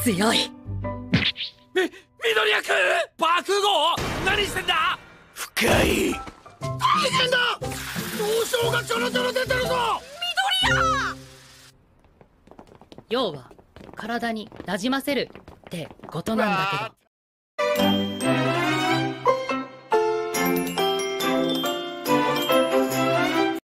強い。 緑谷君、爆豪何してんだ。 深い。 大変だ、刀匠がちょろちょろ出てるぞ。 緑谷。要は体になじませるってことなんだけど。